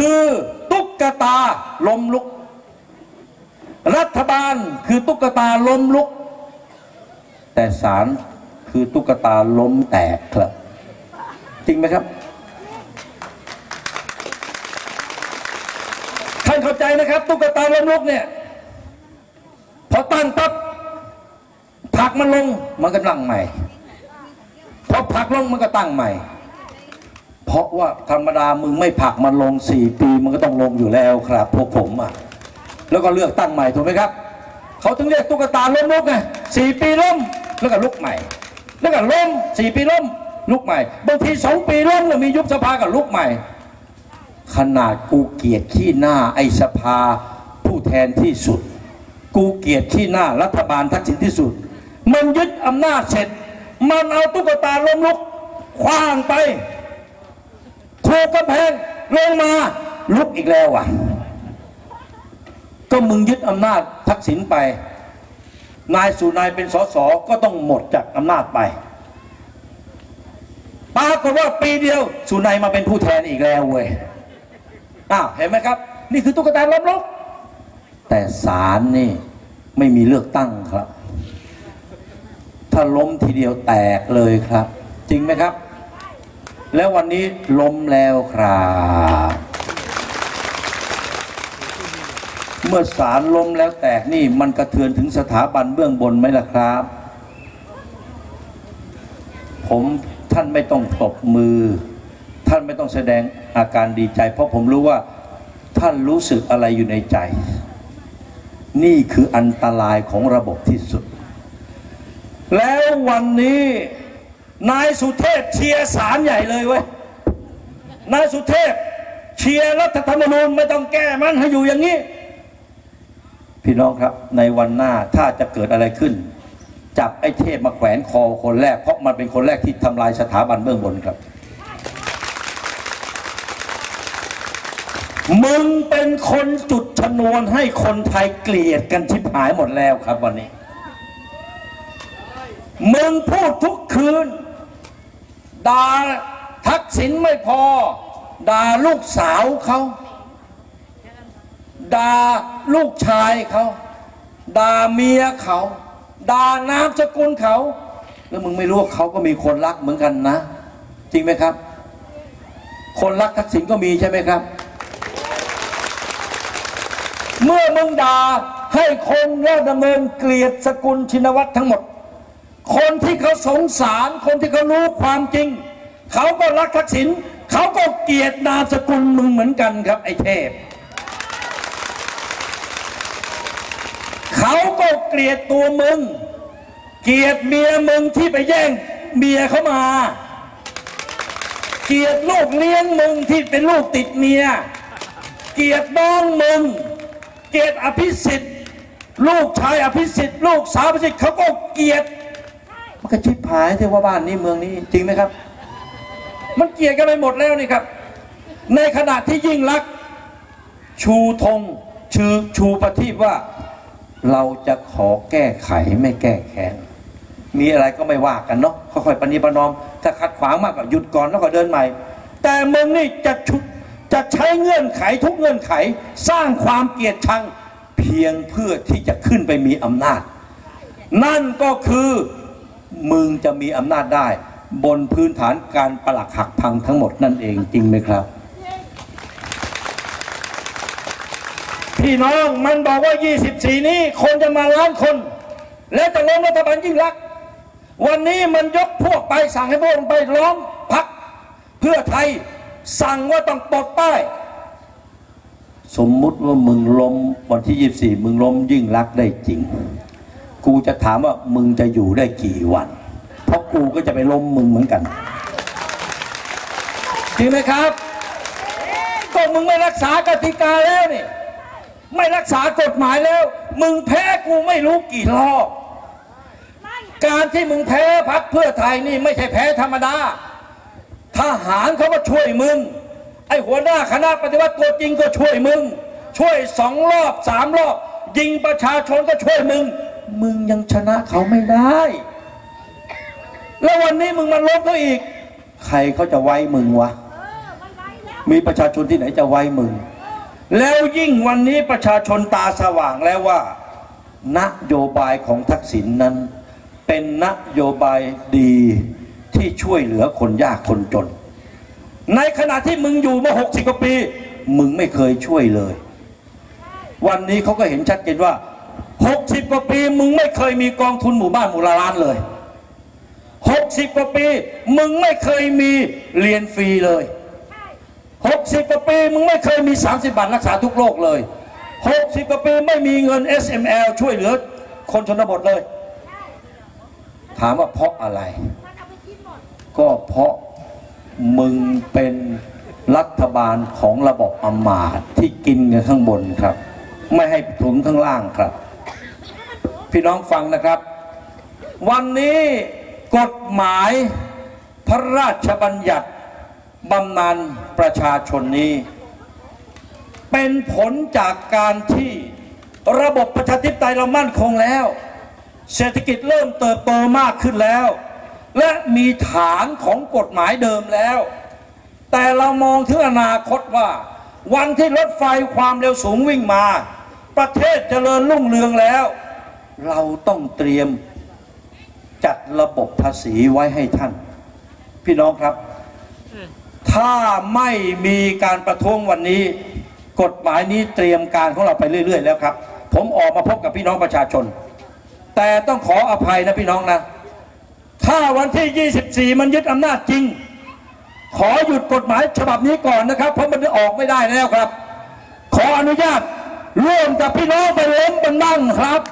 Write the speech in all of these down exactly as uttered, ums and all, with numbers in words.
คือตุ๊กตาล้มลุกรัฐบาลคือตุ๊กตาล้มลุกแต่ศาลคือตุ๊กตาล้มแตกครับจริงไหมครับท่านเข้าใจนะครับตุ๊กตาล้มลุกเนี่ยพอตั้งปั๊บผลักมันลงมันก็ตั้งใหม่พอผลักลงมันก็ตั้งใหม่เพราะว่าธรรมดามึงไม่ผลักมันลงสี่ปีมันก็ต้องลงอยู่แล้วครับพวกผมอ่ะแล้วก็เลือกตั้งใหม่ถูกไหมครับเขาถึงเรียกตุ๊กตาล้มลุกไงสี่ปีล้มแล้วก็ลุกใหม่แล้วก็ล้มสี่ปีล้มลุกใหม่บางทีสองปีล้มแล้วมียุบสภากับลุกใหม่ขนาดกูเกลียดขี้หน้าไอ้สภาผู้แทนที่สุดกูเกลียดขี้หน้ารัฐบาลทักษิณที่สุดมันยึดอำนาจเสร็จมันเอาตุ๊กตาล้มลุกคว้างไปถูกกระแพงลงมาลุกอีกแล้วอ่ะก็มึงยึดอำนาจทักษิณไปนายสุนัยเป็นสสก็ต้องหมดจากอำนาจไปปรากฏว่าปีเดียวสุนัยมาเป็นผู้แทนอีกแล้วเว้ยอ้าวเห็นไหมครับนี่คือตุ๊กตาล้มลุกแต่ศาลนี่ไม่มีเลือกตั้งครับถ้าล้มทีเดียวแตกเลยครับจริงไหมครับแล้ววันนี้ล้มแล้วครับเมื่อศาลล้มแล้วแตกนี่มันกระเทือนถึงสถาบันเบื้องบนไหมล่ะครับผมท่านไม่ต้องตบมือท่านไม่ต้องแสดงอาการดีใจเพราะผมรู้ว่าท่านรู้สึกอะไรอยู่ในใจนี่คืออันตรายของระบบที่สุดแล้ววันนี้นายสุเทพเชียร์ศาลใหญ่เลยเว้ยนายสุเทพเชียร์รัฐธรรมนูญไม่ต้องแก้มันให้อยู่อย่างนี้พี่น้องครับในวันหน้าถ้าจะเกิดอะไรขึ้นจับไอ้เทพมาแขวนคอคนแรกเพราะมันเป็นคนแรกที่ทำลายสถาบันเบื้องบนครับมึงเป็นคนจุดชนวนให้คนไทยเกลียดกันชิบหายหมดแล้วครับวันนี้มึงพูดทุกคืนด่าทักษิณไม่พอด่าลูกสาวเขาด่าลูกชายเขาด่าเมียเขาด่านามสกุลเขาแล้วมึงไม่รู้ว่าเขาก็มีคนรักเหมือนกันนะจริงไหมครับคนรักทักษิณก็มีใช่ไหมครับเมื่อมึงด่าให้คนราชดำเนินเกลียดสกุลชินวัตรทั้งหมดคนที่เขาสงสารคนที่เขารู้ความจริงเขาก็รักทักษิณเขาก็เกลียดนามสกุลมึงเหมือนกันครับไอ้เทพเขาก็เกลียดตัวมึงเกลียดเมียมึงที่ไปแย่งเมียเขามาเกลียดลูกเลี้ยงมึงที่เป็นลูกติดเมียเกลียดน้องมึงเกลียดอภิสิทธิ์ลูกชายอภิสิทธิ์ลูกสาวอภิสิทธิ์เขาก็เกลียดมันก็ชิบหายที่ว่าบ้านนี้เมืองนี้จริงไหมครับมันเกลียดกันไปหมดแล้วนี่ครับในขณะที่ยิ่งลักษณ์ชูธงชูชูประทีปว่าเราจะขอแก้ไขไม่แก้แค้นมีอะไรก็ไม่ว่ากันเนาะค่อยๆปฏิบัติน้อมถ้าขัดขวางมากก็หยุดก่อนแล้วก็เดินใหม่แต่มึงนี่จะชุดจะใช้เงื่อนไขทุกเงื่อนไขสร้างความเกลียดชังเพียงเพื่อที่จะขึ้นไปมีอำนาจนั่นก็คือมึงจะมีอำนาจได้บนพื้นฐานการปลักหักพังทั้งหมดนั่นเองจริงไหมครับพี่น้องมันบอกว่ายี่สิบสี่นี้คนจะมาล้านคนแล้วจะล้มรัฐบาลยิ่งลักษณ์วันนี้มันยกพวกไปสั่งให้พวกไปล้อมพรรคเพื่อไทยสั่งว่าต้องปลดป้ายสมมุติว่ามึงล้มวันที่ยี่สิบสี่มึงล้มยิ่งลักษณ์ได้จริงกูจะถามว่ามึงจะอยู่ได้กี่วันเพราะกูก็จะไปล้มมึงเหมือนกันจริงไหมครับก็มึงไม่รักษากติกาแล้วนี่ไม่รักษากฎหมายแล้วมึงแพ้กูไม่รู้กี่รอบการที่มึงแพ้พรรคเพื่อไทยนี่ไม่ใช่แพ้ธรรมดาทหารเขาก็ช่วยมึงไอ้หัวหน้าคณะปฏิวัติตัวจริงก็ช่วยมึงช่วยสองรอบสามรอบยิงประชาชนก็ช่วยมึงมึงยังชนะเขาไม่ได้แล้ววันนี้มึงมาล้มเขาอีกใครเขาจะไว้มึงวะมีประชาชนที่ไหนจะไว้มึงแล้วยิ่งวันนี้ประชาชนตาสว่างแล้วว่านโยบายของทักษิณ นั้นเป็นนโยบายดีที่ช่วยเหลือคนยากคนจนในขณะที่มึงอยู่มาหกสิบกว่าปีมึงไม่เคยช่วยเลยวันนี้เขาก็เห็นชัดเจนว่าหกสิบกว่าปีมึงไม่เคยมีกองทุนหมู่บ้านหมู่ละล้านเลยหกสิบกว่าปีมึงไม่เคยมีเรียนฟรีเลยหกสิบกว่าปีมึงไม่เคยมีสามสิบบาทรักษาทุกโรคเลยหกสิบกว่าปีไม่มีเงิน เอส เอ็ม แอล ช่วยเหลือคนชนบทเลยถามว่าเพราะอะไรก็เพราะมึงเป็นรัฐบาลของระบบอำมาตย์ที่กินเงินข้างบนครับไม่ให้ถุงข้างล่างครับพี่น้องฟังนะครับวันนี้กฎหมายพระราชบัญญัติบำนาญประชาชนนี้เป็นผลจากการที่ระบบประชาธิปไตยเรามั่นคงแล้วเศรษฐกิจเริ่มเติบโตมากขึ้นแล้วและมีฐานของกฎหมายเดิมแล้วแต่เรามองถึงอนาคตว่าวันที่รถไฟความเร็วสูงวิ่งมาประเทศเจริญรุ่งเรืองแล้วเราต้องเตรียมจัดระบบภาษีไว้ให้ท่านพี่น้องครับถ้าไม่มีการประท้วงวันนี้กฎหมายนี้เตรียมการของเราไปเรื่อยๆแล้วครับผมออกมาพบกับพี่น้องประชาชนแต่ต้องขออภัยนะพี่น้องนะถ้าวันที่ยี่สิบสี่มันยึดอำนาจจริงขอหยุดกฎหมายฉบับนี้ก่อนนะครับเพราะมันออกไม่ได้แล้วครับขออนุญาตร่วมกับพี่น้องไปล้มมันบ้างครับ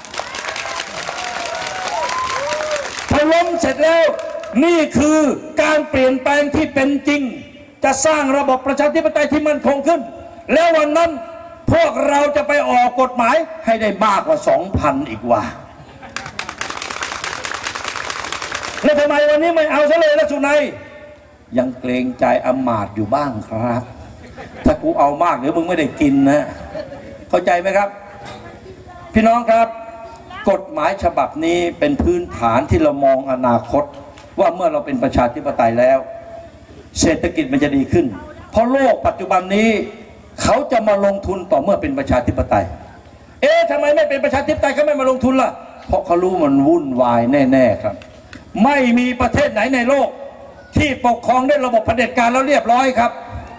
พอล้มเสร็จแล้วนี่คือการเปลี่ยนแปลงที่เป็นจริงจะสร้างระบบประชาธิปไตยที่มั่นคงขึ้นแล้ววันนั้นพวกเราจะไปออกกฎหมายให้ได้มากกว่า สองพัน อีกว่าแล้วทำไมวันนี้ไม่เอาซะเลยล่ะสุนัยยังเกรงใจอำมาตย์อยู่บ้างครับถ้ากูเอามากเดี๋ยวมึงไม่ได้กินนะเข้าใจไหมครับพี่น้องครับกฎหมายฉบับนี้เป็นพื้นฐานที่เรามองอนาคตว่าเมื่อเราเป็นประชาธิปไตยแล้วเศรษฐกิจมันจะดีขึ้นเพราะโลกปัจจุบันนี้เขาจะมาลงทุนต่อเมื่อเป็นประชาธิปไตยเอ๊ะทำไมไม่เป็นประชาธิปไตยเขาไม่มาลงทุนล่ะเพราะเขารู้มันวุ่นวายแน่ๆครับไม่มีประเทศไหนในโลกที่ปกครองด้วยระบบเผด็จการแล้วเรียบร้อยครับ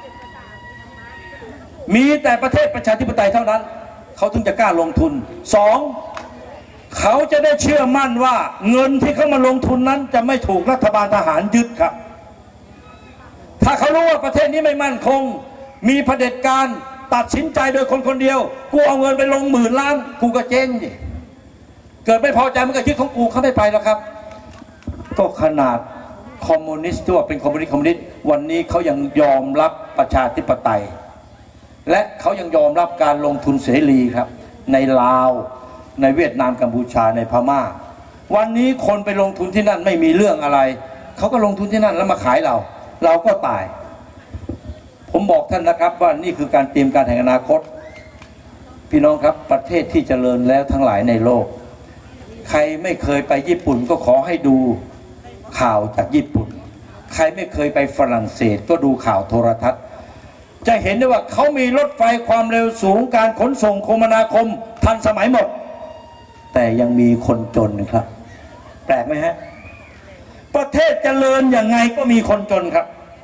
มีแต่ประเทศประชาธิปไตยเท่านั้นเขาถึงจะกล้าลงทุนสองเขาจะได้เชื่อมั่นว่าเงินที่เขามาลงทุนนั้นจะไม่ถูกรัฐบาลทหารยึดครับถ้าเขารู้ว่าประเทศนี้ไม่มั่นคงมีเผด็จการตัดสินใจโดยคนคนเดียวกูเอาเงินไปลงหมื่นล้านกูก็เจ๊งดิเกิดไม่พอใจมันก็ยึดของกูเขาไม่ไปแล้วครับก็ขนาดคอมมิวนิสต์ที่ว่าเป็นคอมมิวนิสต์คอมมิวนิสต์วันนี้เขายังยอมรับประชาธิปไตยและเขายังยอมรับการลงทุนเสรีครับในลาวในเวียดนามกัมพูชาในพม่าวันนี้คนไปลงทุนที่นั่นไม่มีเรื่องอะไรเขาก็ลงทุนที่นั่นแล้วมาขายเราเราก็ตายผมบอกท่านนะครับว่านี่คือการเตรียมการแห่งอนาคตพี่น้องครับประเทศที่เจริญแล้วทั้งหลายในโลกใครไม่เคยไปญี่ปุ่นก็ขอให้ดูข่าวจากญี่ปุ่นใครไม่เคยไปฝรั่งเศสก็ดูข่าวโทรทัศน์จะเห็นได้ว่าเขามีรถไฟความเร็วสูงการขนส่งคมนาคมทันสมัยหมดแต่ยังมีคนจนครับแปลกไหมฮะประเทศเจริญอย่างไงก็มีคนจนครับ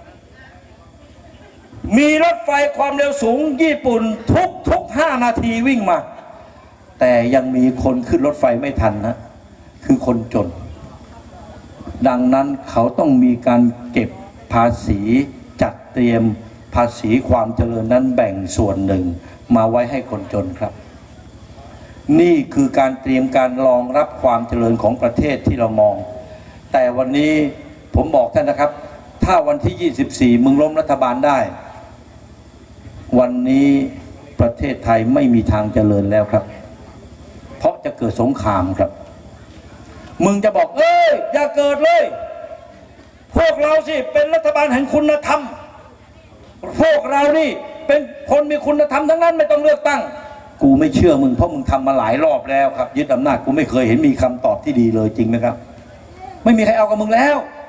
มีรถไฟความเร็วสูงญี่ปุ่นทุกทุกห้านาทีวิ่งมาแต่ยังมีคนขึ้นรถไฟไม่ทันนะคือคนจนดังนั้นเขาต้องมีการเก็บภาษีจัดเตรียมภาษีความเจริญนั้นแบ่งส่วนหนึ่งมาไว้ให้คนจนครับนี่คือการเตรียมการรองรับความเจริญของประเทศที่เรามองแต่วันนี้ผมบอกท่านนะครับถ้าวันที่ยี่สิบสี่มึงล้มรัฐบาลได้วันนี้ประเทศไทยไม่มีทางเจริญแล้วครับเพราะจะเกิดสงครามครับมึงจะบอกเอ้ยอย่าเกิดเลยพวกเราสิเป็นรัฐบาลแห่งคุณธรรมพวกเรานี่เป็นคนมีคุณธรรมทั้งนั้นไม่ต้องเลือกตั้งกูไม่เชื่อมึงเพราะมึงทำมาหลายรอบแล้วครับยึดอำนาจกูไม่เคยเห็นมีคำตอบที่ดีเลยจริงไหมครับไม่มีใครเอากับมึงแล้ว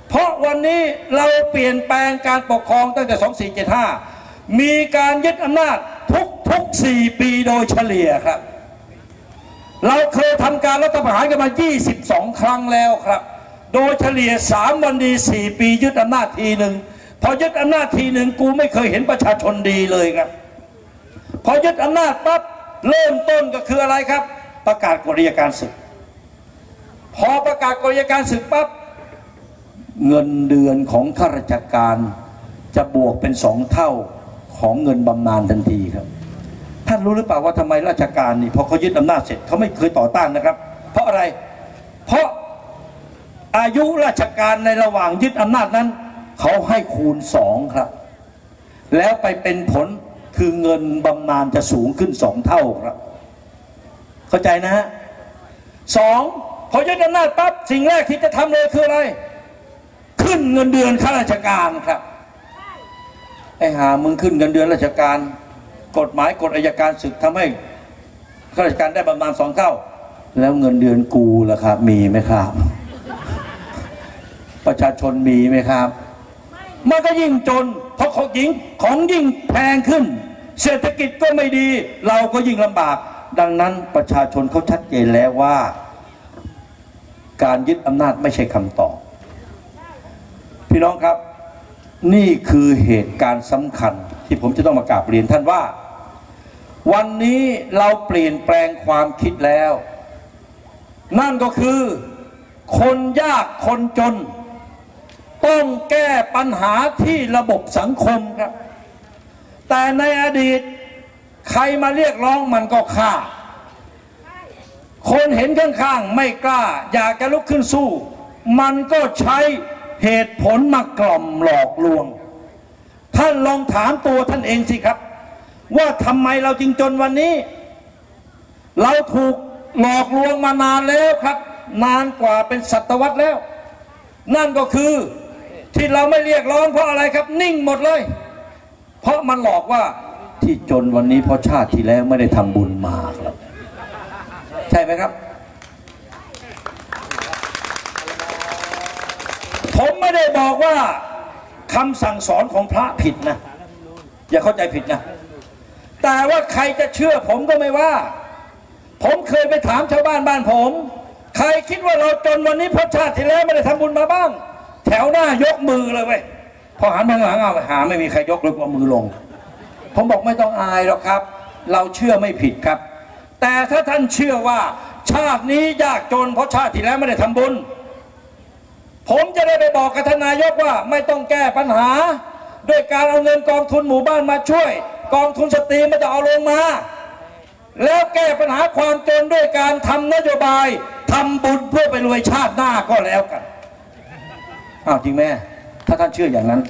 เพราะวันนี้เราเปลี่ยนแปลงการปกครองตั้งแต่สองสี่เจ็ดห้ามีการยึดอำนาจทุกทุกสี่ปีโดยเฉลี่ยครับเราเคยทำการรัฐประหารกันมายี่สิบสองครั้งแล้วครับโดยเฉลี่ยสามวันดีสี่ปียึดอำนาจทีหนึ่งพอยึดอำนาจทีหนึ่งกูไม่เคยเห็นประชาชนดีเลยครับพอยึดอำนาจปั๊บเริ่มต้นก็คืออะไรครับประกาศกฎอัยการศึกพอประกาศกฎอัยการศึกปั๊บเงินเดือนของข้าราชการจะบวกเป็นสองเท่าของเงินบำนาญทันทีครับท่านรู้หรือเปล่าว่าทำไมราชการนี่พอเขายึดอำนาจเสร็จเขาไม่เคยต่อต้านนะครับเพราะอะไรเพราะอายุราชการในระหว่างยึดอำนาจนั้นเขาให้คูณสองครับแล้วไปเป็นผลคือเงินบำนาญจะสูงขึ้นสองเท่าครับเข้าใจนะฮะสองพอยึดอำนาจปั๊บสิ่งแรกที่จะทำเลยคืออะไรขึ้นเงินเดือนข้าราชการครับไอ้หามึงขึ้นเงินเดือนราชการกฎหมายกฎอัยการศึกทำให้ข้าราชการได้บำนาญสองเท่าแล้วเงินเดือนกูล่ะครับมีไหมครับประชาชนมีไหมครับมันก็ยิ่งจนเพราะของยิ่งของยิ่งแพงขึ้นเศรษฐกิจก็ไม่ดีเราก็ยิ่งลำบากดังนั้นประชาชนเขาชัดเจนแล้วว่าการยึดอำนาจไม่ใช่คำตอบพี่น้องครับนี่คือเหตุการณ์สำคัญที่ผมจะต้องมากราบเรียนท่านว่าวันนี้เราเปลี่ยนแปลงความคิดแล้วนั่นก็คือคนยากคนจนต้องแก้ปัญหาที่ระบบสังคมครับแต่ในอดีตใครมาเรียกร้องมันก็ฆ่าคนเห็นข้างๆไม่กล้าอยากจะลุกขึ้นสู้มันก็ใช้เหตุผลมากล่อมหลอกลวงท่านลองถามตัวท่านเองสิครับว่าทำไมเราจึงจนวันนี้เราถูกหลอกลวงมานานแล้วครับนานกว่าเป็นศตวรรษแล้วนั่นก็คือที่เราไม่เรียกร้องเพราะอะไรครับนิ่งหมดเลยเพราะมันหลอกว่าที่จนวันนี้เพราะชาติที่แล้วไม่ได้ทำบุญมาครับใช่ไหมครับผมไม่ได้บอกว่าคำสั่งสอนของพระผิดนะอย่าเข้าใจผิดนะแต่ว่าใครจะเชื่อผมก็ไม่ว่าผมเคยไปถามชาวบ้านบ้านผมใครคิดว่าเราจนวันนี้เพราะชาติที่แล้วไม่ได้ทำบุญมาบ้างแถวหน้ายกมือเลยเว้ยพอหันมาหลังเอาหาไม่มีใครยกเลยเอามือลงผมบอกไม่ต้องอายหรอกครับเราเชื่อไม่ผิดครับแต่ถ้าท่านเชื่อว่าชาตินี้ยากจนเพราะชาติที่แล้วไม่ได้ทำบุญผมจะได้ไปบอกกับทนายกว่าไม่ต้องแก้ปัญหาด้วยการเอาเงินกองทุนหมู่บ้านมาช่วยกองทุนสตรีมันจะเอาลงมาแล้วแก้ปัญหาความจนด้วยการทำนโยบายทำบุญเพื่อไปรวยชาติหน้าก็แล้วกันอ้าวจริงแม่ถ้าท่านเชื่ออย่างนั้น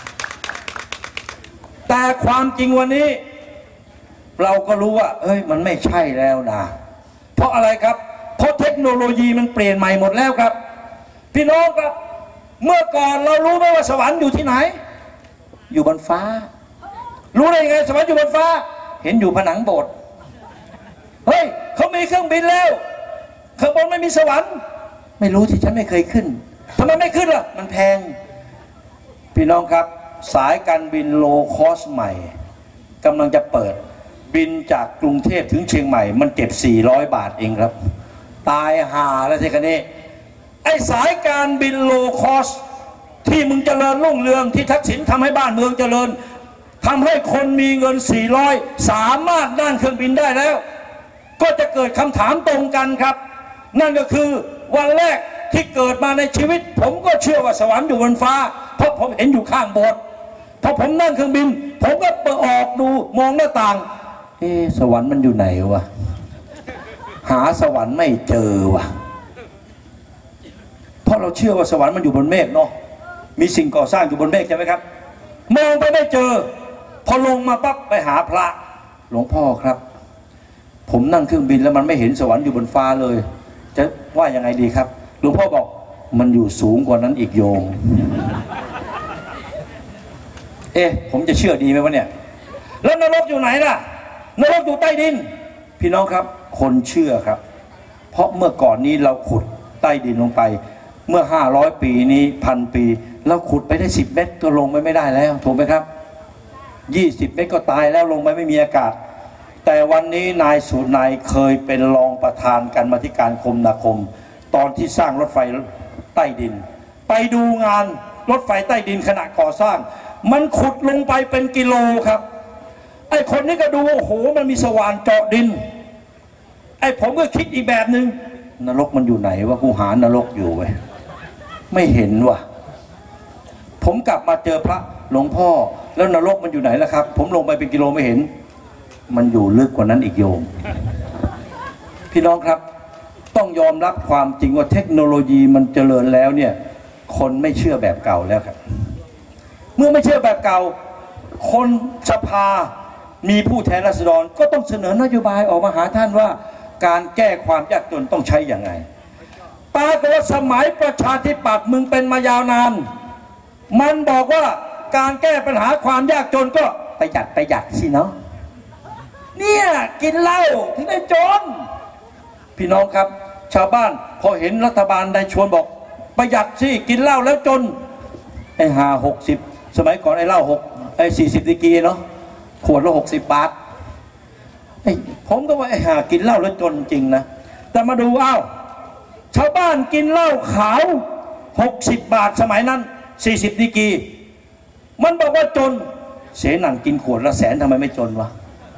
แต่ความจริงวันนี้เราก็รู้ว่าเอ้ยมันไม่ใช่แล้วนะเพราะอะไรครับเพราะเทคโนโลยีมันเปลี่ยนใหม่หมดแล้วครับพี่น้องครับเมื่อก่อนเรารู้ไหมว่าสวรรค์อยู่ที่ไหนอยู่บนฟ้ารู้ได้ยังไงสวรรค์อยู่บนฟ้าเห็นอยู่ผนังโบสถ์เฮ้ยเขามีเครื่องบินแล้วข้างบนไม่มีสวรรค์ไม่รู้ที่ฉันไม่เคยขึ้นทำไมไม่ขึ้นล่ะมันแพงพี่น้องครับสายการบินโลคอสใหม่กำลังจะเปิดบินจากกรุงเทพถึงเชียงใหม่มันเก็บสี่ร้อยบาทเองครับตายห่าแล้วสิคันนี้ไอ้สายการบินโลคอสที่มึงเจริญรุ่งเรืองที่ทักษิณทำให้บ้านเมืองเจริญทำให้คนมีเงินสี่ร้อยสามารถนั่งเครื่องบินได้แล้วก็จะเกิดคำถามตรงกันครับนั่นก็คือวันแรกที่เกิดมาในชีวิตผมก็เชื่อว่าสวรรค์อยู่บนฟ้าเพราะผมเห็นอยู่ข้างโบสถ์พอผมนั่งเครื่องบินผมก็เปิดออกดูมองหน้าต่างเอ๊ะสวรรค์มันอยู่ไหนวะหาสวรรค์ไม่เจอวะเพราะเราเชื่อว่าสวรรค์มันอยู่บนเมฆเนาะมีสิ่งก่อสร้างอยู่บนเมฆใช่ไหมครับมองไปไม่เจอพอลงมาปั๊บไปหาพระหลวงพ่อครับผมนั่งเครื่องบินแล้วมันไม่เห็นสวรรค์อยู่บนฟ้าเลยจะว่ายังไงดีครับหลวงพ่อบอกมันอยู่สูงกว่านั้นอีกโยมเอ๊ะผมจะเชื่อดีไหมวะเนี่ยแล้วนรกอยู่ไหนล่ะนรกอยู่ใต้ดินพี่น้องครับคนเชื่อครับเพราะเมื่อก่อนนี้เราขุดใต้ดินลงไปเมื่อห้าร้อยปีนี้พันปีเราขุดไปได้สิบเมตรก็ลงไปไม่ได้แล้วถูกไหมครับยี่สิบเมตรก็ตายแล้วลงไปไม่มีอากาศแต่วันนี้นายสุนัยเคยเป็นรองประธานกรรมาธิการคมนาคมตอนที่สร้างรถไฟใต้ดินไปดูงานรถไฟใต้ดินขณะก่อสร้างมันขุดลงไปเป็นกิโลครับไอ้คนนี้ก็ดูโอ้โหมันมีสว่านเจาะดินไอ้ผมก็คิดอีกแบบหนึ่งนรกมันอยู่ไหนวะกูหานรกอยู่เว้ยไม่เห็นว่ะผมกลับมาเจอพระหลวงพ่อแล้วนรกมันอยู่ไหนล่ะครับผมลงไปเป็นกิโลไม่เห็นมันอยู่ลึกกว่านั้นอีกโยมพี่น้องครับต้องยอมรับความจริงว่าเทคโนโลยีมันเจริญแล้วเนี่ยคนไม่เชื่อแบบเก่าแล้วครับเมื่อไม่เชื่อแบบเก่าคนสภามีผู้แทนราษฎรก็ต้องเสนอนโยบายออกมาหาท่านว่าการแก้ความยากจนต้องใช้อย่างไรปรากฏว่าสมัยประชาธิปัตย์มึงเป็นมายาวนานมันบอกว่าการแก้ปัญหาความยากจนก็ประหยัดประหยัดสิเนาะเนี่ยกินเหล้าถึงได้จนพี่น้องครับชาวบ้านพอเห็นรัฐบาลได้ชวนบอกประหยัดสิกินเหล้าแล้วจนไอ้หาหกสิบสมัยก่อนไอ้เหล้าหกไอ้สี่สิบดีกรีเนาะขวดละหกสิบบาทไอ้ผมก็ว่าไอ้หากินเหล้าแล้วจนจริงนะแต่มาดูอ้าวชาวบ้านกินเหล้าขาวหกสิบบาทสมัยนั้นสี่สิบดีกรีมันบอกว่าจนเสนันกินขวดละแสนทำไมไม่จนวะ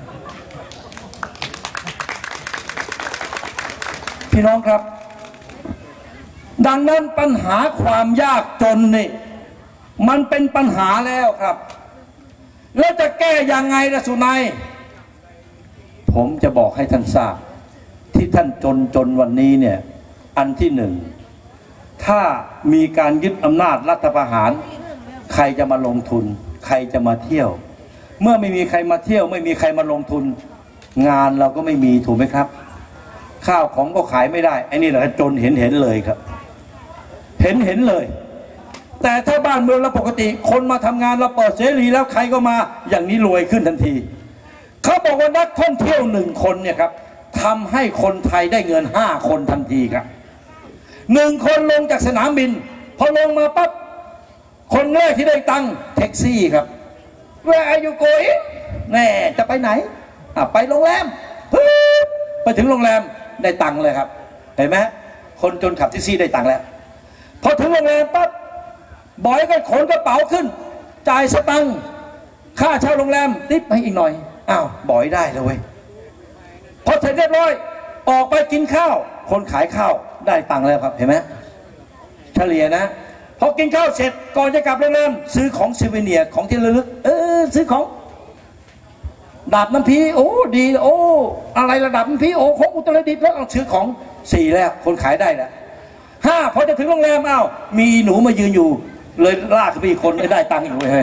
พี่น้องครับดังนั้นปัญหาความยากจนนี่มันเป็นปัญหาแล้วครับแล้วจะแก้ยังไงล่ะสุนัยผมจะบอกให้ท่านทราบที่ท่านจนจนวันนี้เนี่ยอันที่หนึ่งถ้ามีการยึดอำนาจรัฐประหารใครจะมาลงทุนใครจะมาเที่ยวเมื่อไม่มีใครมาเที่ยวไม่มีใครมาลงทุนงานเราก็ไม่มีถูกไหมครับข้าวของก็ขายไม่ได้ไอ้นี่แหละจนเห็นเห็นเลยครับเห็นเห็นเลยแต่ถ้าบ้านเมืองเราปกติคนมาทำงานเราเปิดเสรีแล้วใครก็มาอย่างนี้รวยขึ้นทันทีเขาบอกว่านักท่องเที่ยวหนึ่งคนเนี่ยครับทำให้คนไทยได้เงินห้าคนทันทีครับหนึ่งคนลงจากสนามบินพอลงมาปั๊บคนแรกที่ได้ตังค์แท็กซี่ครับ Where are you going แน่จะไปไหนอ่ะไปโรงแรมไปถึงโรงแรมได้ตังค์เลยครับเห็นไหมคนจนขับแท็กซี่ได้ตังค์แล้วพอถึงโรงแรมปั๊บบอยก็ขนกระเป๋าขึ้นจ่ายสตังค์ค่าเช่าโรงแรมติปให้อีกหน่อยอ้าวบอยได้เลยเว้ยพอเสร็จเรียบร้อยออกไปกินข้าวคนขายข้าวได้ตังค์แล้วครับเห็นไหมเฉลี่ยนะพอกินข้าวเสร็จก่อนจะกลับโรงแรมซื้อของซิวเนียร์ของที่ระลึกเออซื้อของดาบน้ำพีโอ้ดีโอ้อะไรระดับน้ำพีโอ้ของอุตรดิตถ์แล้วเอาซื้อของสี่แล้วคนขายได้แล้วห้าพอจะถึงโรงแรมอ้าวมีหนูมายืนอยู่เลยลากไปอีกคนได้ตังค์อีกเลย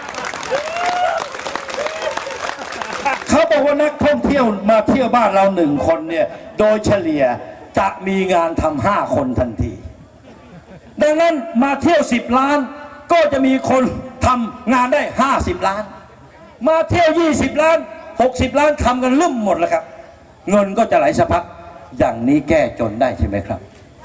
เขาบอกว่านักท่องเที่ยวมาเที่ยวบ้านเราหนึ่งคนเนี่ยโดยเฉลี่ยจะมีงานทำห้าคนทันทีดังนั้นมาเที่ยวสิบล้านก็จะมีคนทำงานได้ห้าสิบล้านมาเที่ยวยี่สิบล้านหกสิบล้านทำกันลุ่มหมดแล้วครับเงินก็จะไหลสะพัดอย่างนี้แก้จนได้ใช่ไหมครับ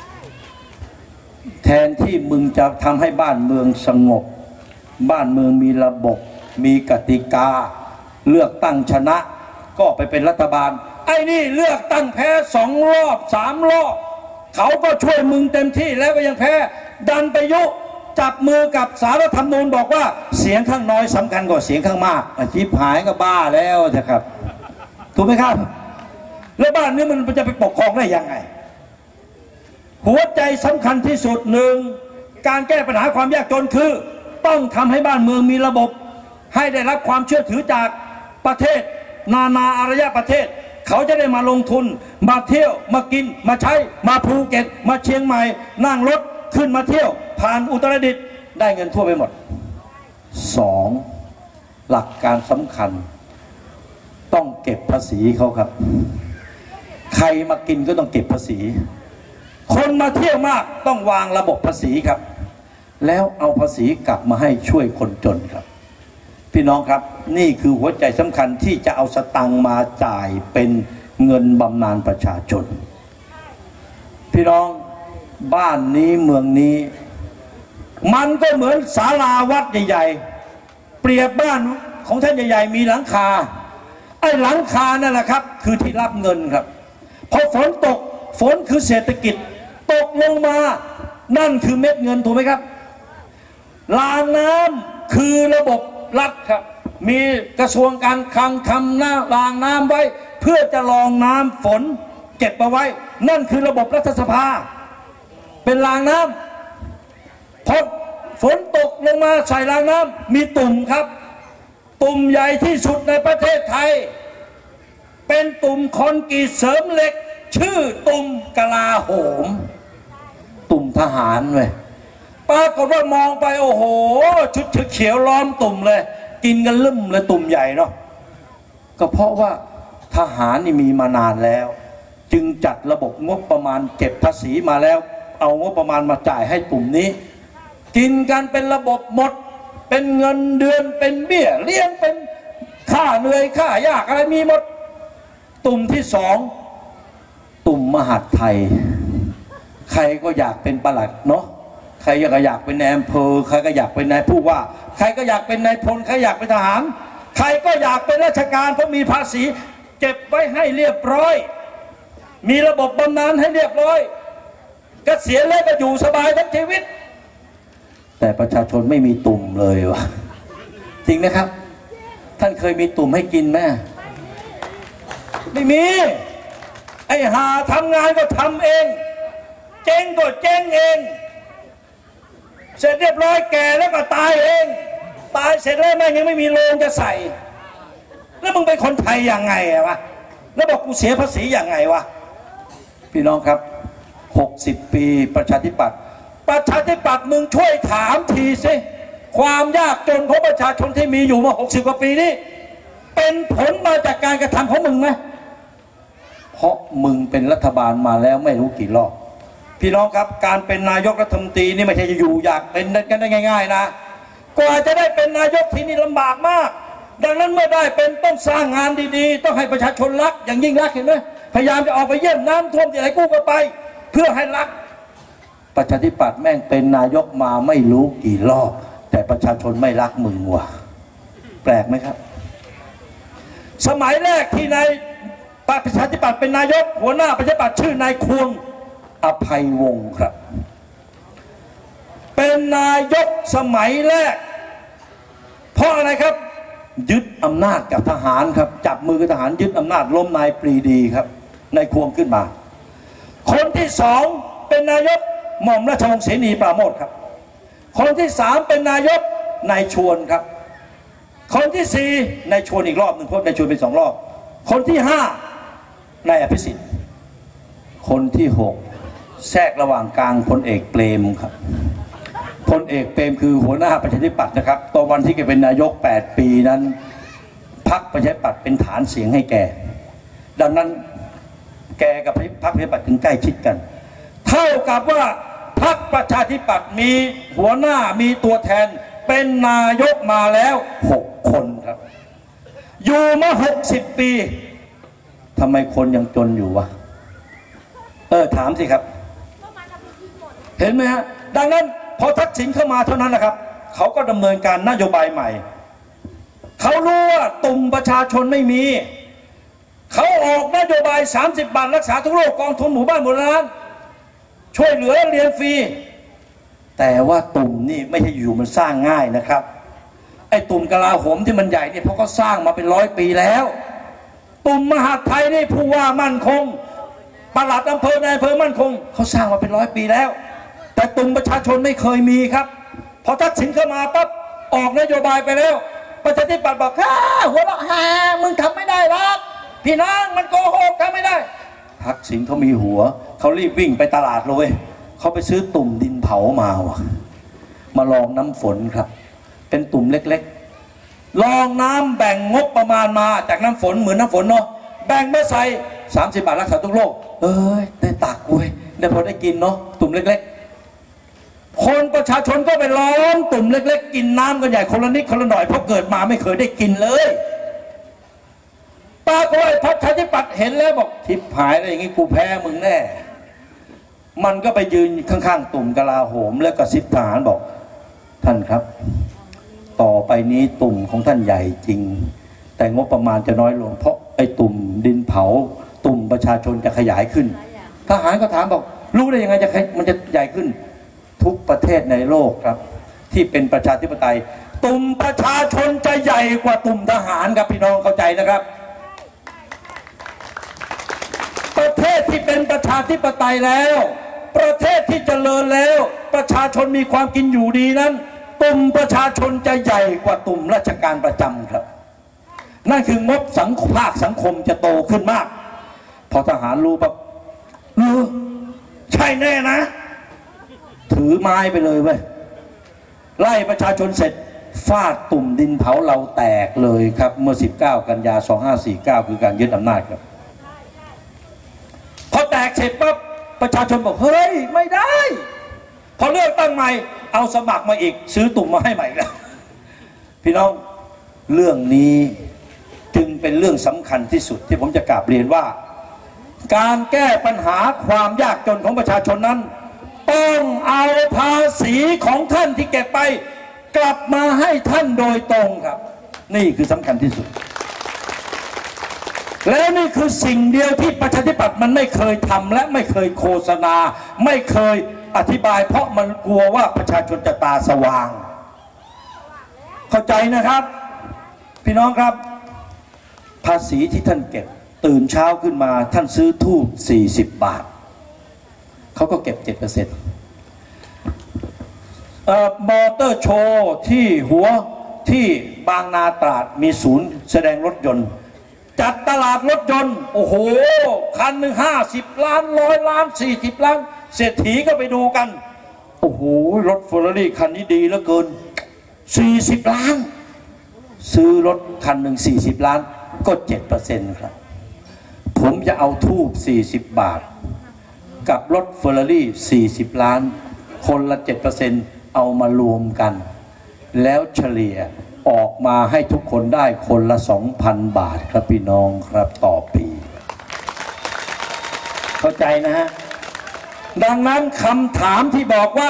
แทนที่มึงจะทำให้บ้านเมืองสงบบ้านเมืองมีระบบมีกติกาเลือกตั้งชนะก็ไปเป็นรัฐบาลไอ้นี่เลือกตั้งแพ้สองรอบสามรอบเขาก็ช่วยมึงเต็มที่แล้วก็ยังแพ้ดันไปยุจับมือกับสารรัฐธรรมนูญบอกว่าเสียงข้างน้อยสำคัญกว่าเสียงข้างมากอาชีพหายก็บ้าแล้วนะครับถูกไหมครับแล้วบ้านนี้มันจะไปปกครองได้ยังไงหัวใจสำคัญที่สุดหนึ่งการแก้ปัญหาความยากจนคือต้องทำให้บ้านเมืองมีระบบให้ได้รับความเชื่อถือจากประเทศนานาอารยประเทศเขาจะได้มาลงทุนมาเที่ยวมากินมาใช้มาภูเก็ตมาเชียงใหม่นั่งรถขึ้นมาเที่ยวผ่านอุตรดิตถ์ได้เงินทั่วไปหมดสองหลักการสำคัญต้องเก็บภาษีเขาครับใครมากินก็ต้องเก็บภาษีคนมาเที่ยวมากต้องวางระบบภาษีครับแล้วเอาภาษีกลับมาให้ช่วยคนจนครับพี่น้องครับนี่คือหัวใจสำคัญที่จะเอาสตังค์มาจ่ายเป็นเงินบำนาญประชาชนพี่น้องบ้านนี้เมืองนี้มันก็เหมือนศาลาวัดใหญ่ๆเปรียบบ้านของท่านใหญ่ๆมีหลังคาไอ้หลังคานั่นแหละครับคือที่รับเงินครับพอฝนตกฝนคือเศรษฐกิจตกลงมานั่นคือเม็ดเงินถูกไหมครับรางน้ำคือระบบรัฐครับมีกระทรวงการคลังทำหน้ารางน้ำไว้เพื่อจะรองน้ำฝนเก็บเอาไว้นั่นคือระบบรัฐสภาเป็นรางน้ำพอฝนตกลงมาใส่รางน้ำมีตุ่มครับตุ่มใหญ่ที่สุดในประเทศไทยเป็นตุ่มคอนกรีตเสริมเหล็กชื่อตุ่มกลาโหมตุ่มทหารเว้ยปรากฏว่ามองไปโอ้โหชุดเขียวล้อมตุ่มเลยกินกันลุ่มเลยตุ่มใหญ่เนาะก็เพราะว่าทหารนี่มีมานานแล้วจึงจัดระบบงบประมาณเก็บภาษีมาแล้วเอางบประมาณมาจ่ายให้ตุ่มนี้กินกันเป็นระบบหมดเป็นเงินเดือนเป็นเบี้ยเลี้ยงเป็นค่าเหนื่อยค่ายากอะไรมีหมดตุ่มที่สองตุ่มมหาดไทยใครก็อยากเป็นปลัดเนาะใครก็อยากเป็นนายอำเภอใครก็อยากเป็นนายผู้ว่าใครก็อยากเป็นนายพลใครอยากเป็นทหารใครก็อยากเป็นราชการเพราะมีภาษีเก็บไว้ให้เรียบร้อยมีระบบบำนาญให้เรียบร้อยเกษียณแล้วก็อยู่สบายทั้งชีวิตแต่ประชาชนไม่มีตุ่มเลยวะจริงนะครับท่านเคยมีตุ่มให้กินไหมไม่มีไอ้หาทำงานก็ทำเองเจ๊งก็เจ๊งเองเสร็จเรียบร้อยแก่แล้วก็ตายเองตายเสร็จแล้วแม่งยังไม่มีโลงจะใส่แล้วมึงเป็นคนไทยยังไงวะแล้วบอกกูเสียภาษียังไงวะพี่น้องครับหกสิบปีประชาธิปัตย์ประชาธิปัตย์มึงช่วยถามทีสิความยากจนของประชาชนที่มีอยู่มาหกสิบกว่าปีนี้เป็นผลมาจากการกระทำของมึงไหมเพราะมึงเป็นรัฐบาลมาแล้วไม่รู้กี่รอบพี่น้องครับการเป็นนายกรัฐมนตรีนี่ไม่ใช่จะอยู่อยากเป็นกันได้ง่ายๆนะกว่าจะได้เป็นนายกที่นี่ลำบากมากดังนั้นเมื่อได้เป็นต้องสร้างงานดีๆต้องให้ประชาชนรักอย่างยิ่งรักเห็นไหมพยายามจะออกไปเยี่ยมน้ำท่วมที่ไหนกู้กันไปเพื่อให้รักประชาธิปัตย์แม่งเป็นนายกมาไม่รู้กี่รอบแต่ประชาชนไม่รักมึงว่ะแปลกไหมครับสมัยแรกที่นายประชาธิปัตย์เป็นนายกหัวหน้าประชาธิปัตย์ชื่อนายควงอภัยวงศ์ครับเป็นนายกสมัยแรกเพราะอะไรครับยึดอำนาจกับทหารครับจับมือกับทหารยึดอำนาจล้มนายปรีดีครับนายควงขึ้นมาคนที่สองเป็นนายกหม่อมราชวงศ์เสนีปราโมชครับคนที่สามเป็นนายกนายชวนครับคนที่สี่นายชวนอีกรอบหนึ่งเพราะนายชวนเป็นสองรอบคนที่ห้านายอภิสิทธิ์คนที่หกแทรกระหว่างกลางพลเอกเปรมครับพลเอกเปรมคือหัวหน้าประชาธิปัตย์นะครับตอนวันที่แกเป็นนายกแปดปีนั้นพรรคประชาธิปัตย์เป็นฐานเสียงให้แกดังนั้นแกกับพรรคประชาธิปัตย์ถึงใกล้ชิดกันเท่ากับว่าพรรคประชาธิปัตย์มีหัวหน้ามีตัวแทนเป็นนายกมาแล้วหกคนครับอยู่มาหกสิบปีทำไมคนยังจนอยู่วะเออถามสิครับเห็นไหมฮะดังนั้นพอทักษิณเข้ามาเท่านั้นแหละครับเขาก็ดำเนินการนโยบายใหม่เขารู้ว่าตุ่มประชาชนไม่มีเขาออกนโยบายสามสิบบาทรักษาทุกโรคกองทุนหมู่บ้านหมู่ร้านช่วยเหลือเรียนฟรีแต่ว่าตุ่มนี่ไม่ใช่อยู่มันสร้างง่ายนะครับไอ้ตุ่มกลาโหมที่มันใหญ่เนี่ยเพราะเขาสร้างมาเป็นร้อยปีแล้วตุ่มมหาดไทยนี่ผู้ว่ามั่นคงปลัดอำเภอนายอำเภอมั่นคงเขาสร้างมาเป็นร้อยปีแล้วแต่ตุ่มประชาชนไม่เคยมีครับพอทักษิณเข้ามาปั๊บออกนโยบายไปแล้วประชาธิปัตย์บอกฮ่าหัวเราะฮ่ามึงทำไม่ได้หรอกพี่น้องมันโกหกทำไม่ได้ทักษิณเขามีหัวเขารีบวิ่งไปตลาดเลยเขาไปซื้อตุ่มดินเผามาว่ะมาลองน้ำฝนครับเป็นตุ่มเล็กๆลองน้ำแบ่งงบประมาณมาจากน้ำฝนเหมือนน้ำฝนเนาะแบ่งมาใส่สามสิบบาทรักษาทุกโรคเอ้ยได้ตักเว้ยได้พอได้กินเนาะตุ่มเล็กๆคนประชาชนก็ไปล้อมตุ่มเล็กๆกินน้ำกันใหญ่คนละนิดคนละหน่อยเพราะเกิดมาไม่เคยได้กินเลยปรากฏว่าพรรคประชาธิปัตย์เห็นแล้วบอกทิพหายอะไรอย่างงี้กูแพ้มึงแน่มันก็ไปยืนข้างๆตุ่มกลาโหมแล้วก็ซิบทหารบอกท่านครับต่อไปนี้ตุ่มของท่านใหญ่จริงแต่งบประมาณจะน้อยลงเพราะไอ้ตุ่มดินเผาตุ่มประชาชนจะขยายขึ้นทหารก็ถามบอกรู้ได้ยังไงจะมันจะใหญ่ขึ้นทุกประเทศในโลกครับที่เป็นประชาธิปไตยตุ่มประชาชนจะใหญ่กว่าตุ่มทหารครับพี่น้องเข้าใจนะครับประเทศที่เป็นประชาธิปไตยแล้วประเทศที่เจริญแล้วประชาชนมีความกินอยู่ดีนั้นตุ่มประชาชนจะใหญ่กว่าตุ่มราชการประจำครับนั่นคืองบสังคมภาคสังคมจะโตขึ้นมากพอทหารรู้ปั๊บเออใช่แน่นะถือไม้ไปเลยเว้ยไล่ประชาชนเสร็จฟาดตุ่มดินเผาเราแตกเลยครับเมื่อสิบเก้ากันยาสองห้าสี่เก้าคือการยึดอำนาจครับพอแตกเสร็จปั๊บประชาชนบอกเฮ้ยไม่ได้พอเลือกตั้งใหม่เอาสมัครมาอีกซื้อตุ่มมาให้ใหม่แล้วพี่น้องเรื่องนี้จึงเป็นเรื่องสำคัญที่สุดที่ผมจะกราบเรียนว่าการแก้ปัญหาความยากจนของประชาชนนั้นต้องเอาภาษีของท่านที่เก็บไปกลับมาให้ท่านโดยตรงครับนี่คือสำคัญที่สุดและนี่คือสิ่งเดียวที่ประชาธิปัตย์มันไม่เคยทำและไม่เคยโฆษณาไม่เคยอธิบายเพราะมันกลัวว่าประชาชนจะตาสว่างเข้าใจนะครับพี่น้องครับภาษีที่ท่านเก็บตื่นเช้าขึ้นมาท่านซื้อทูบสี่สิบบาทเขาก็เก็บ เจ็ดเปอร์เซ็นต์ เอ่อมอเตอร์โชว์ที่หัวที่บางนาตราดมีศูนย์แสดงรถยนต์จัดตลาดรถยนต์โอ้โหคันหนึ่งห้าสิบล้านร้อยล้านสี่สิบล้านเศรษฐีก็ไปดูกันโอ้โหรถเฟอร์รารี่คันนี้ดีเหลือเกินสี่สิบล้านซื้อรถคันหนึ่งสี่สิบล้านก็ เจ็ดเปอร์เซ็นต์ ครับผมจะเอาทูบสี่สิบบาทกับรถเฟอร์รารี่สี่สิบล้านคนละ เจ็ดเปอร์เซ็นต์ เอามารวมกันแล้วเฉลี่ยออกมาให้ทุกคนได้คนละ สองพัน บาทครับพี่น้องครับต่อปีเข้าใจนะฮะดังนั้นคำถามที่บอกว่า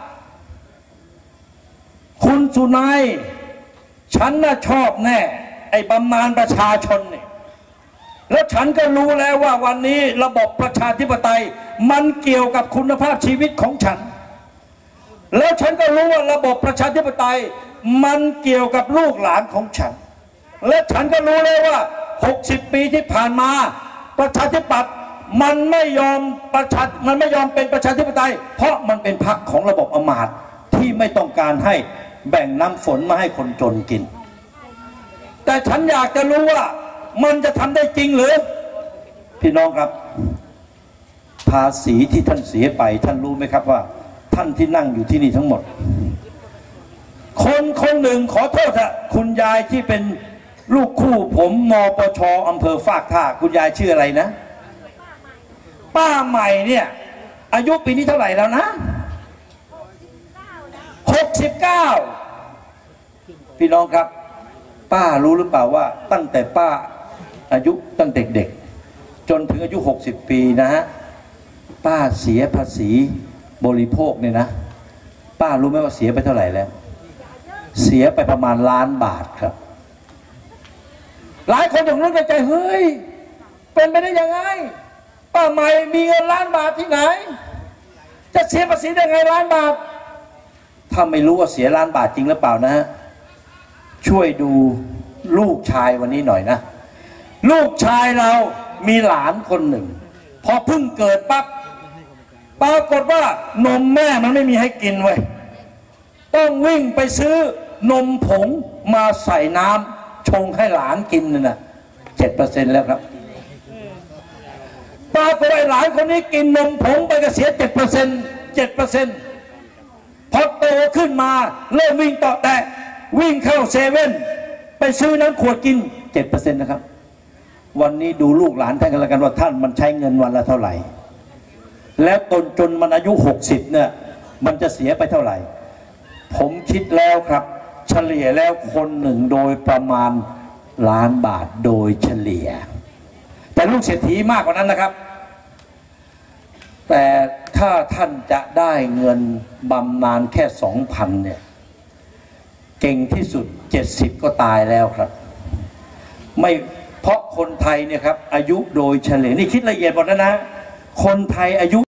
คุณสุนัยฉันน่ะชอบแน่ไอ้บำนาญประชาชนเนี่ยแล้วฉันก็รู้แล้วว่าวันนี้ระบบประชาธิปไตยมันเกี่ยวกับคุณภาพชีวิตของฉันแล้วฉันก็รู้ว่าระบบประชาธิปไตยมันเกี่ยวกับลูกหลานของฉันและฉันก็รู้แล้วว่าหกสิบปีที่ผ่านมาประชาธิปัตย์มันไม่ยอมประชามันไม่ยอมเป็นประชาธิปไตยเพราะมันเป็นพรรคของระบบอำมาตย์ที่ไม่ต้องการให้แบ่งน้ำฝนมาให้คนจนกินแต่ฉันอยากจะรู้ว่ามันจะทำได้จริงหรือพี่น้องครับภาษีที่ท่านเสียไปท่านรู้ไหมครับว่าท่านที่นั่งอยู่ที่นี่ทั้งหมดคนคนหนึ่งขอโทษอะคุณยายที่เป็นลูกคู่ผมมปชอำเภอฟากท่าคุณยายชื่ออะไรนะป้าใหม่เนี่ยอายุปีนี้เท่าไหร่แล้วนะหกสิบเก้าพี่น้องครับป้ารู้หรือเปล่าว่าตั้งแต่ป้าอายุตั้งเด็กๆจนถึงอายุหกสิบปีนะฮะป้าเสียภาษีบริโภคเนี่ยนะป้ารู้ไหมว่าเสียไปเท่าไหร่แล้วเสียไปประมาณล้านบาทครับหลายคนถึงรู้ในใจเฮ้ยเป็นไปได้ยังไงป้าใหม่มีเงินล้านบาทที่ไหนจะเสียภาษีได้ไงล้านบาทถ้าไม่รู้ว่าเสียล้านบาทจริงหรือเปล่านะฮะช่วยดูลูกชายวันนี้หน่อยนะลูกชายเรามีหลานคนหนึ่งพอเพิ่งเกิดปั๊บปรากฏว่านมแม่มันไม่มีให้กินเว้ยต้องวิ่งไปซื้อนมผงมาใส่น้ำชงให้หลานกินน่ะเจ็ดเปอร์เซ็นต์แล้วครับปรากฏว่าหลานคนนี้กินนมผงไปก็เสียเจ็ดเปอร์เซ็นต์เจ็ดเปอร์เซ็นต์พอโตขึ้นมาเริ่มวิ่งต่อแต่วิ่งเข้าเซเว่นไปซื้อน้ำขวดกินเจ็ดเปอร์เซ็นต์นะครับวันนี้ดูลูกหลานท่านกันแล้วกันว่าท่านมันใช้เงินวันละเท่าไหร่แล้วตนจนมันอายุหกสิบเนี่ยมันจะเสียไปเท่าไหร่ผมคิดแล้วครับเฉลี่ยแล้วคนหนึ่งโดยประมาณล้านบาทโดยเฉลี่ยแต่ลูกเศรษฐีมากกว่านั้นนะครับแต่ถ้าท่านจะได้เงินบำนาญแค่สองพันเนี่ยเก่งที่สุดเจ็ดสิบก็ตายแล้วครับไม่เพราะคนไทยเนี่ยครับอายุโดยเฉลี่ยนี่คิดละเอียดหมดแล้วนะคนไทยอายุ